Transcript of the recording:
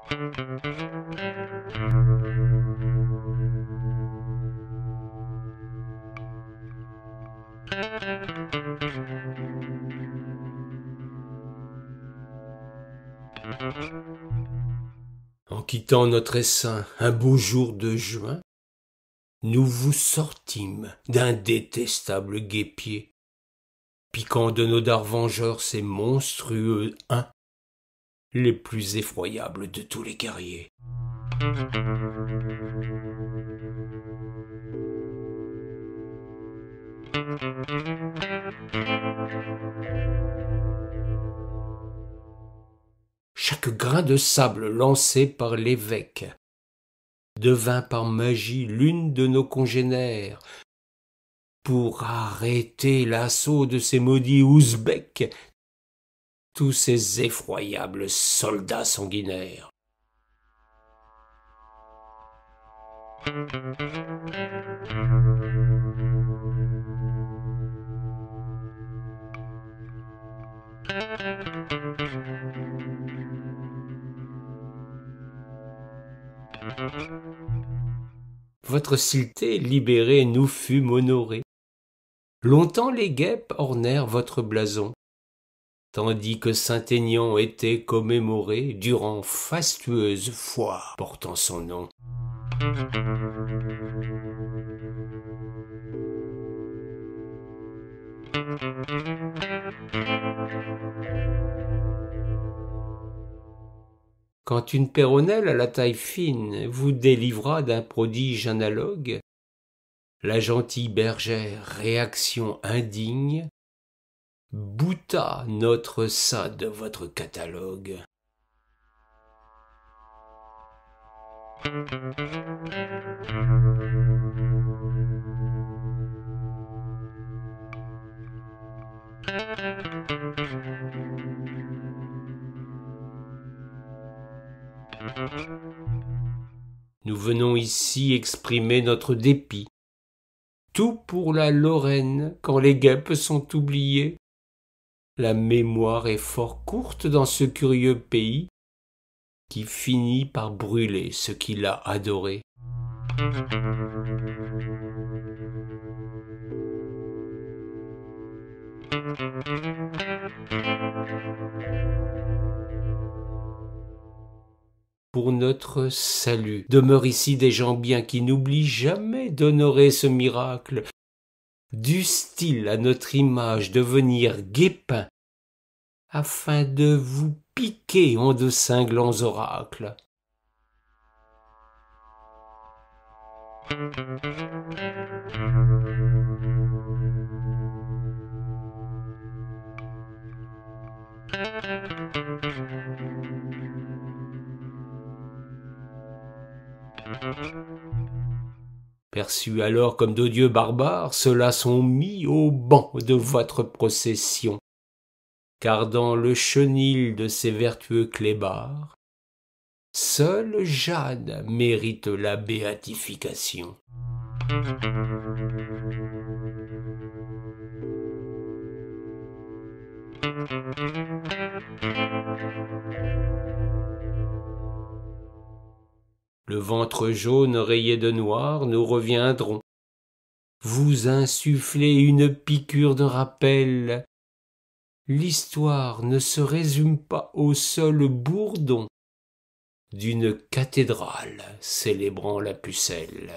En quittant notre essaim un beau jour de juin, nous vous sortîmes d'un détestable guêpier, piquant de nos dards vengeurs ces monstrueux uns, les plus effroyables de tous les guerriers. Chaque grain de sable lancé par l'évêque devint par magie l'une de nos congénères, pour arrêter l'assaut de ces maudits ouzbeks, tous ces effroyables soldats sanguinaires. Votre cileté libérée nous fûmes honorés. Longtemps les guêpes ornèrent votre blason, tandis que Saint-Aignan était commémoré durant fastueuse foire portant son nom. Quand une péronnelle à la taille fine vous délivra d'un prodige analogue, la gentille bergère, réaction indigne, bouta notre ça de votre catalogue. Nous venons ici exprimer notre dépit. Tout pour la Lorraine, quand les guêpes sont oubliées. La mémoire est fort courte dans ce curieux pays, qui finit par brûler ce qu'il a adoré. Pour notre salut, demeurent ici des gens bien qui n'oublient jamais d'honorer ce miracle. Dussent-ils à notre image devenir guépins, afin de vous piquer en de cinglants oracles. Perçus alors comme d'odieux barbares, ceux-là sont mis au banc de votre procession, car dans le chenil de ces vertueux clébards, seule Jeanne mérite la béatification. Le ventre jaune rayé de noir, nous reviendrons. Vous insufflez une piqûre de rappel. L'histoire ne se résume pas au seul bourdon d'une cathédrale célébrant la pucelle.